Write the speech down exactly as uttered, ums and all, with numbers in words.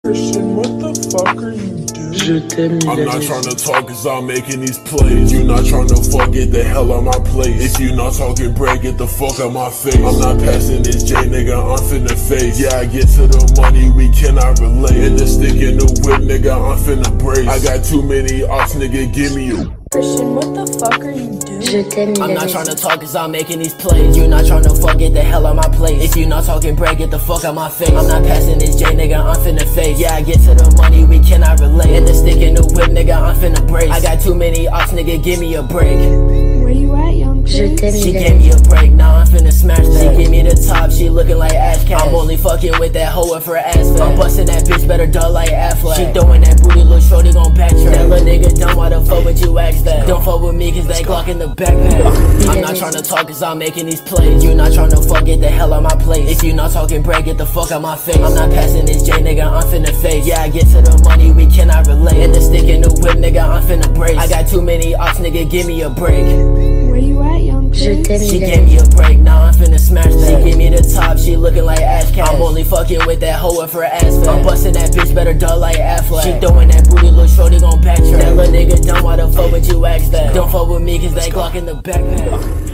Christian, what the fuck are you doing? Je t'aime, I'm not trying to talk cause I'm making these plays. You not trying to fuck, get the hell out my place. If you not talking bread, get the fuck out my face. I'm not passing this J, nigga, I'm finna face. Yeah, I get to the money, we cannot relate. Hit the stick in the whip, nigga, I'm finna brace. I got too many ops, nigga, give me a Christian, what the fuck are you doing? Je t'aime, I'm not trying to talk cause I'm making these plays. You not trying to fuck, get the hell out my place. If you not talking bread, get the fuck out my face. I'm not passing this J, nigga, I'm finna face. Yeah, I get to the money, we cannot relate. Hit the stick in the whip, nigga, I'm finna brace. I got too many ops, nigga, give me a break. Where you at, young Je Chris? t'aime, She gave me a break, now I'm finna smash that. She give me the top, she looking like Ash Cash. I'm only fucking with that hoe if her ass fat. I'm busting that bitch, better duck like Affleck. She doing that booty, little shorty gon' backtrack. That little nigga dumb, why the fuck would you ask that? Don't fuck with me cause they Glock in the backpack. I'm not trying to talk cause I'm making these plays. You not trying to fuck, get the hell out my place. If you not talking bread, get the fuck out my face. I'm not passing this J, nigga, I'm finna face. Yeah, I get to the money, we cannot relate. Hit the stick in the whip, nigga, I'm finna brace. I got too many ops, nigga, give me a break. Where you at, young Je Chris? t'aime, She gave me a break, now I'm finna smash that. She give me the top, she looking like Ash Cash. I'm only fucking with that hoe if her ass fat. I'm busting that bitch, better duck like Affleck. She doing that booty, little shorty gon' backtrack. That little nigga dumb, why the fuck would you ask that? Don't fuck with me cause they Glock in the backpack.